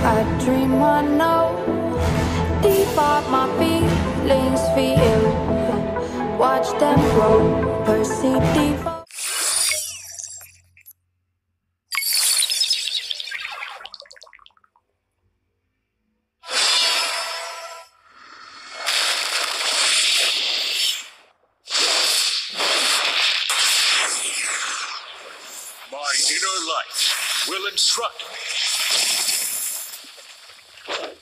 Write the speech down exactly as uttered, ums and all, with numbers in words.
I dream I know deep up my feelings feel. Watch them grow, perceive devote. My inner light will instruct me.